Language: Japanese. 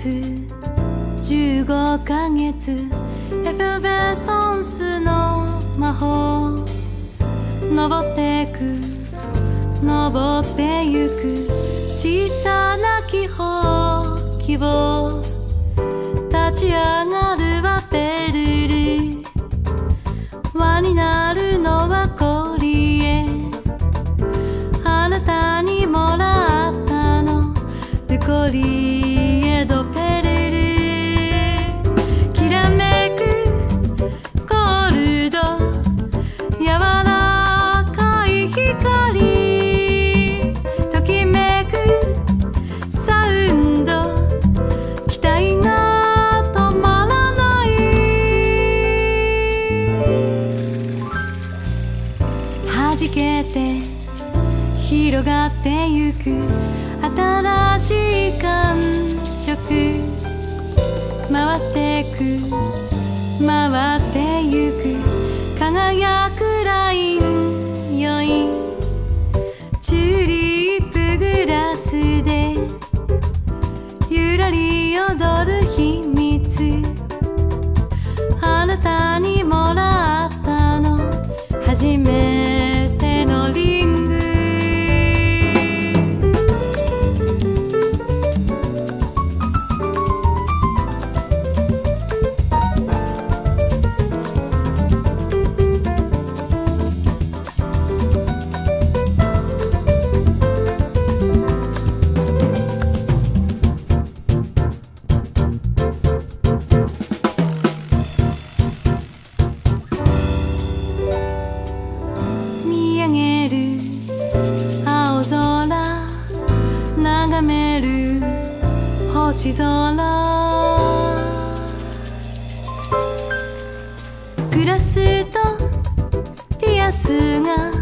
月15ヶ月エフェルヴェソンスの魔法登ってく登ってゆく小さな気泡希望立ち上がるはペルル輪になるのはコリエあなたにもらったのルコリエドペルルきらめくゴールド柔らかい光ときめくサウンド期待が止まらない弾けて広がってゆく新しい感触回ってく回ってゆく輝くラインよいチューリップグラスでゆらり踊る秘密あなたにもらったの初めてのリング見上げる青空眺める星空グラスとピアスが